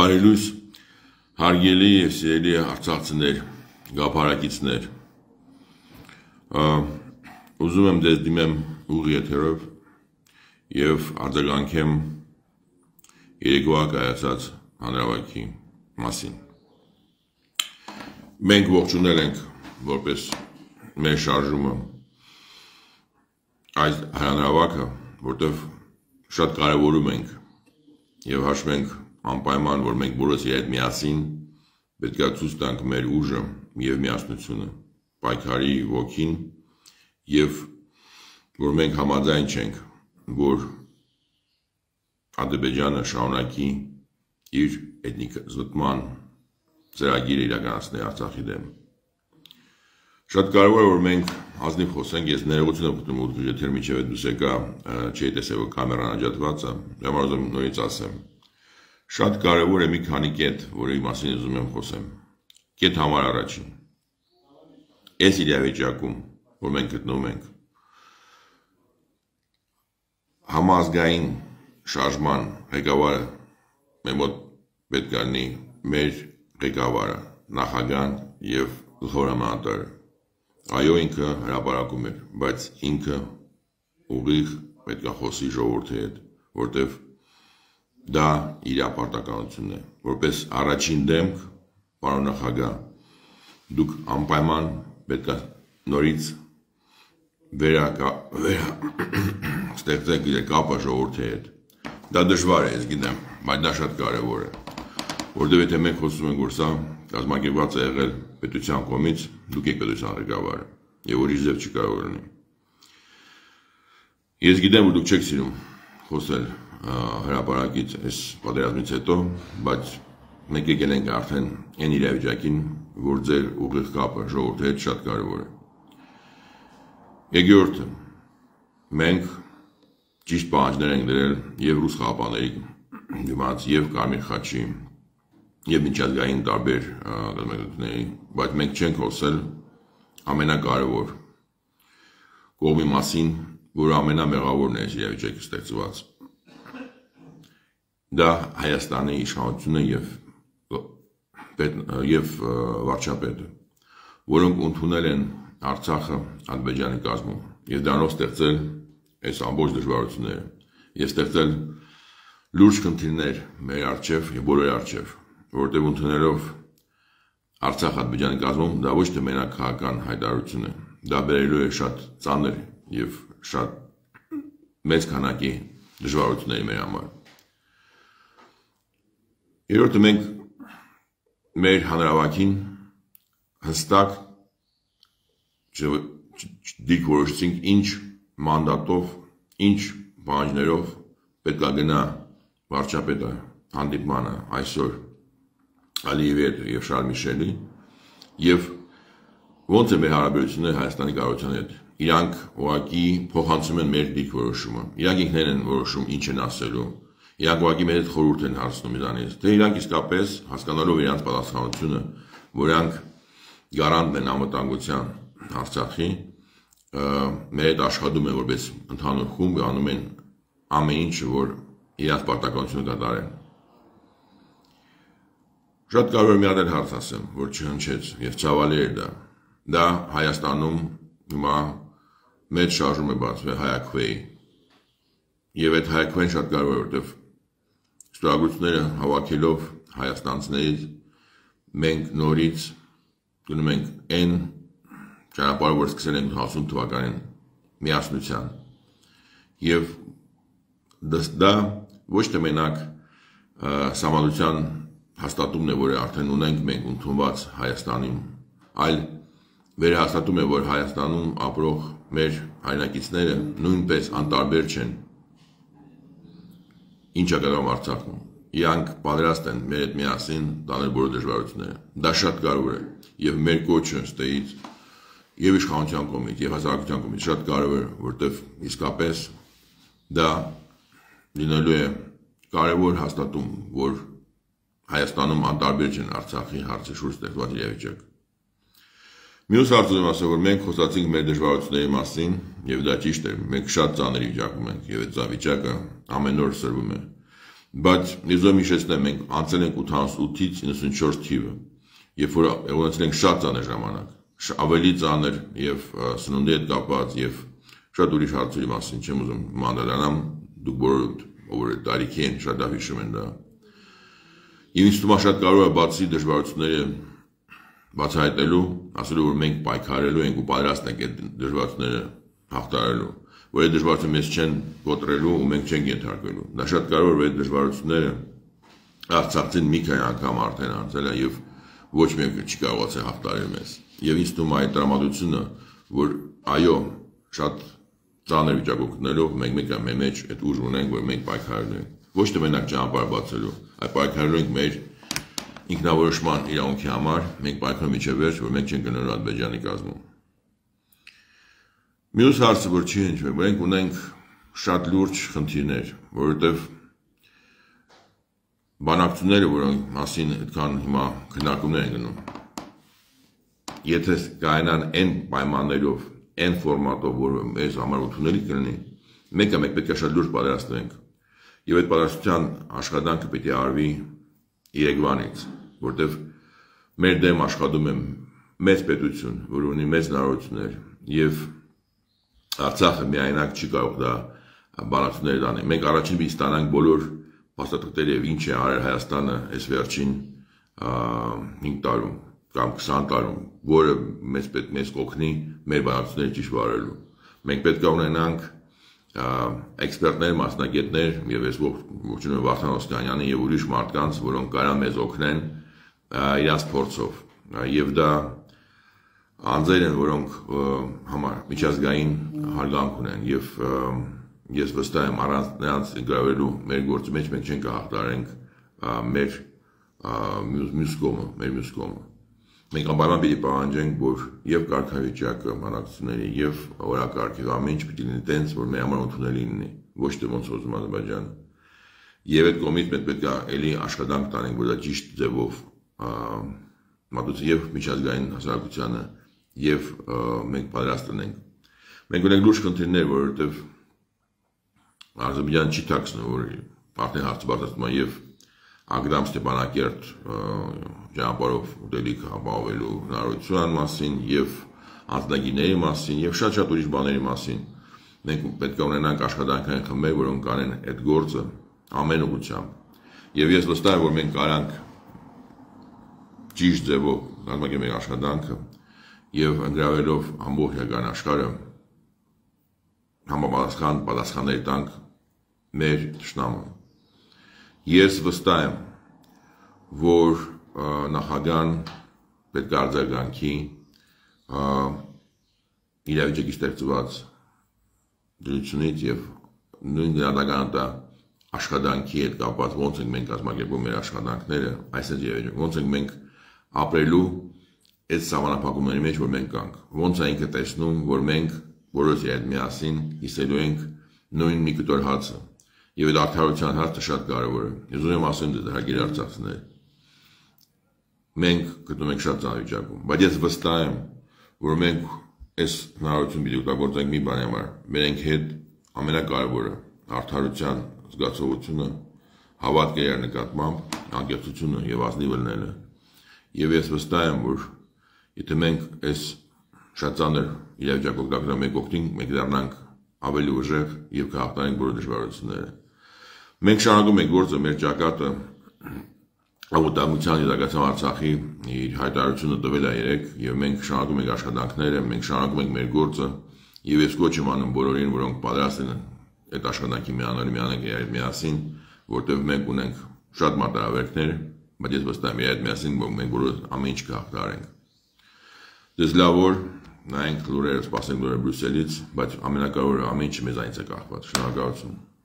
Բարելույս, հարգելի և սիրելի արցախցիներ, գաղափարակիցներ, ուզում եմ ձեզ դիմեմ ուղիղ եթերով և արձագանքեմ երեկոյա կայացած հանրահավաքի մասին։ Մենք ողջունել ենք որպես մեր շարժումը այս հանրահավաքը, որտեղ շատ կարևորում ենք և հաշվում ենք անպայման, որ մենք բոլորս իր հետ միասին պետք է ցույց տանք մեր ուժը և միասնությունը, պայքարի ոգին և որ մենք համաձայն չենք, որ Ադրբեջանը շարունակի իր էթնիկ զտման ծրագիրը իրականացնել Արցախի դեմ։ Շատ կարևոր է, որ մենք ազնիվ խոսենք, ես ներողություն եմ խնդրում, որ եթե մինչև դուս եկա չէի տեսել, որ կամերան աջակցված է, համար ուզում նորից ասեմ։ Շատ կարևոր է մի քանի կետ, որի մասին ուզում եմ խոսեմ։ Կետ համար առաջին։ Այս իրավիճակում, որ մենք գտնվում ենք, համազգային շարժման ղեկավարը մեր մոտ պետք է լինի մեր ղեկավարը, նախագահան և գլխավոր հրամանատարը։ Այո, ինքը հրապարակում էր, բայց ինքը ուղիղ պետք է խոսի ժողովրդի հետ, որտև դա իր պարտականությունն է, որպես առաջին դեմք, պարոն նախագահ, դուք անպայման պետք է նորից ստեղծեք իր կապը ժողովրդի հետ։ Դա դժվար է, ես գիտեմ, բայց դա շատ կարևոր է, որտև եթե մենք խոսում ենք, որ սա կազմակերպված է եղել պետության կողմից, դուք եք պետության ղեկավարը, և ուրիշ ձև չի կարող լինի։ Ես գիտեմ, որ դուք չեք սիրում խոսել հրապարակից այս պատերազմից հետո, բայց մենք եկել ենք արդեն այն իրավիճակին, որ ձեր ուղիղ կապը ժողովրդի հետ շատ կարևոր է։ Երկրորդը, մենք ճիշտ պահանջներ ենք դրել և ռուս խաղապանների դիմաց, և Կարմիր խաչի, և միջազգային տարբեր կազմակերպությունների, բայց մենք չենք խոսել ամենակարևոր կողմի մասին, որ ամենամեղավորն է այս իրավիճակի ստեղծված։ Դա Հայաստանի իշխանությունը և վարչապետը, որոնք ընդունել են Արցախը Ադրբեջանի կազմում և դրանով ստեղծել այս ամբողջ դժվարությունները և ստեղծել լուրջ խնդիրներ մեր առջև և բոլորի առջև, որովհետև ընդունելով Արցախ Ադրբեջանի կազմում դա ոչ թե մենակ քաղաքական հայտարարություն է, դա բերելու է շատ ծանր և շատ մեծ քանակի դժվարությունների մեր համար։ Երրորդը, մենք մեր հանրահավաքին հստակ դիրքորոշեցինք ինչ մանդատով, ինչ պահանջներով պետք է գնա վարչապետը հանդիպմանը այսօր Ալիևի հետ և Շարլ Միշելի և ոնց է մեր հարաբերությունները Հայաստանի կառավարության հետ։ Իրանք ուղղակի փոխանցում են մեր դիրքորոշումը, իրանք ինքներն են որոշում ինչ են ասելու, իրանք ուղղակի մեր հետ խորհուրդ են հարցնում իրանից, թե իրանք իսկապես հասկանալով իրանց պատասխանատվությունը, որ իրանք գարանտն են անվտանգության Արցախի, մեր հետ աշխատում են որպես ընդհանուր խումբ, անում են ամեն ինչ, որ իրանց պարտականությունը կատարեն։ Շատ կարևոր է մի հատ հարց ասեմ, որ չհնչեց և ցավալի էր դա։ Դա Հայաստանում հիմա մեծ շարժում է բացվել հայաքվեի։ Եվ այդ հայաքվեն շատ կարևոր է, որովհետև ստորագրությունները հավաքելով հայաստանցիներից մենք նորից գնում ենք այն ճանապարհը, որ սկսել ենք 80 թվականին միասնության։ Եվ դա ոչ թե մենակ սահմանադրության հաստատումն է, որ արդեն ունենք մենք ընդունված Հայաստանում, այլ վերահաստատում է, որ Հայաստանում ապրող մեր հայրենակիցները նույնպես անտարբեր չեն ինչ է կատարվում Արցախում։ Իրանք պատրաստ են մեր հետ միասին տանել բոլոր դժվարությունները։ Դա շատ կարևոր է և մեր կոչը ստեից և իշխանության կողմից և հասարակության կողմից շատ կարևոր է, որովհետև իսկապես դա լինելու է կարևոր հաստատում, որ Հայաստանում անտարբեր չեն Արցախի հարցի շուրջ ստեղծված իրավիճակը։ Մյուս հարցը ուզում եմ ասել, որ մենք խոսացինք մեր դժվարությունների մասին, և դա ճիշտ է, մենք շատ ծանր վիճակում ենք, և այդ վիճակը ամեն օր սրվում է։ Բայց ես ուզում եմ հիշեցնել, մենք անցել ենք 88-ից 94 թիվը, երբ որ ունեցել ենք շատ ծանր ժամանակ, ավելի ծանր եւ սնունդի հետ կապված եւ շատ ուրիշ հարցերի մասին չեմ ուզում անդրադառնամ, դուք բոլորը ով տարիքի են շատ լավ հիշում են դա։ Եվ ինձ թվում է շատ կարևոր է բացի դժվարությունները բացահայտելու, ասելու որ մենք պայքարելու ենք ու պատրաստ ենք այդ դժվարությունները հաղթահարելու, որ այդ դժվարությունը մեզ չեն կոտրելու ու մենք չենք ենթարկվելու։ Դա շատ կարևոր է այդ դժվարությունները արցախցին մի քանի անգամ արդեն անցել է եւ ոչ մեկը չի կարողացել հաղթահարել մեզ։ Եվ ինձ թվում է այդ տրամադրությունը, որ այո, շատ ծանր վիճակով գտնելով մենք մեկ մեր մեջ այդ ուժ ունենք, որ մենք պայքարելու ենք։ Ոչ թե մենակ ճանապարհ բացելու, այլ պայքարելու ենք մեր ինքնավորոշման իրավունքի համար, մենք պայքարում մինչև վերջ, որ մենք չենք գնալու Ադրբեջանի կազմում։ Մյուս հարցը, որ չի հնչվում, մենք ունենք շատ լուրջ խնդիրներ, որովհետև բանակցությունները, որոնք մասին այդքան հիմա քննարկումներ են գնում, եթե կայանան այն պայմաններով, այն ֆորմատով, որ մեզ համար ընդունելի կլինի, մենք պետք է շատ լուրջ պատրաստվենք։ Եվ այդ պատրաստության աշխատանքը պետք է արվի Երևանից, որտեղ մեր դեմ աշխատում է մեծ պետություն, որ ունի մեծ հնարավորություններ, եւ Արցախը միայնակ չի կարող դա բանակցություններ անել։ Մենք առաջին պիտի ստանանք բոլոր փաստաթղթերը եւ ինչ է արել Հայաստանը այս վերջին 5 տարում կամ 20 տարում, որը մեզ կօգնի մեր բանակցությունները ճիշտ վարելու։ Մենք պետք է ունենանք էքսպերտներ, մասնագետներ եւ ես ողջունում եմ Վարդան Օսկանյանին եւ ուրիշ մարդկանց, որոնք կարող մեզ օգնեն իրաց փորձով։ Եվ դա անձեր են, որոնք միջազգային հարգանք ունեն եւ ես վստահ եմ առանց նրանց գրավելու մեր գործի մեջ մենք չենք հաղթահարենք մեր մյուս կողմը։ Մենք անպայման պիտի պահանջենք, որ եւ կարգավիճակը բանակցությունների եւ օրակարգի ամեն ինչ պիտի լինի տենց, որ մեր համար ընդունելի լինի, ոչ թե ոնց ուզում Ադրբեջանը։ Եվ այդ կողմից մենք պետք է էլի աշխատանք տանենք, որ դա ճիշտ ձևով մատուցի եւ միջազգային հասարակությանը եւ մենք պատրաստ ենք։ Մենք ունենք լուրջ խնդիրներ, որովհետեւ Ադրբեջանը չի ཐակսնում, որ արդեն հարցը բարձրացնում է եւ Ագրամ Ստեփանակերտ ճանապարհով ուտելիք ապահովելու հնարավորության մասին եւ անձնագիրների մասին եւ շատ ուրիշ բաների մասին։ Մենք պետք է ունենանք աշխատանքային խմբեր, որոնք կանեն այդ գործը ամեն ուղղությամբ։ Եվ ես վստահ եմ, որ մենք կարանք ճիշտ ձևով կազմակերպել մեր աշխատանքը եւ ընդգրավելով ամբողջ հայկական աշխարհը պատասխաններ տանք մեր ճշտամուն։ Ես վստահ եմ, որ նախագահան պետք է արձագանքի իրավիճակի ստեղծված դրությունից եւ նույն դրադականը դա աշխատանքի հետ կապված ոնց ենք մենք կազմակերպում մեր աշխատանքները, այսպես եւ ոնց ենք մենք ապրելու այդ սահմանափակումների մեջ, որ մենք կանք, ոնց է ինքը տեսնում, որ մենք բոլորս հետ միասին հիսելու ենք նույն մի կտոր հացը։ Եվ այդ արդարության հարցը շատ կարևոր է։ Ես ուզում եմ ասեմ դե հարգելի արցախցիներ, մենք գտնվում ենք շատ ծանր վիճակում, բայց ես վստահ եմ, որ մենք այս հնարավորությունը պիտի օգտագործենք մի բանի համար։ Մենք հետ ամենակարևորը արդարության զգացողությունը, հավատքը իր նկատմամբ, անկեղծությունը եւ ազնիվ լինելը։ Եվ ես վստահ եմ, որ եթե մենք այս շատ ծանր իրավիճակով օգտագործենք, մենք օգտին, մենք դառնանք ավելի ուժեղ եւ կհաղթանանք բոլոր դժվարությունները։ Մենք շարունակում ենք գործը մեր ճակատը Աղոտամության Եզակացան Արցախի իր հայտարարությունը տվել է երեկ եւ մենք շարունակում ենք աշխատանքները, մենք շարունակում ենք մեր գործը եւ ես կոչ եմ անում բոլորին, որոնք պատրաստ են այդ աշխատանքի միանալու միասին, որտեղ մենք ունենք շատ մարտահրավերներ, բայց ես վստահ եմ այդ միասին, որ մենք բոլորը ամեն ինչ կհաղթահարենք։ Դες լավ որ նայենք լուրերը, սպասենք լուրերը Բրյուսելից, բայց ամենակարևորը ամեն ինչ մեզանից է կախված։ Շնորհակալություն։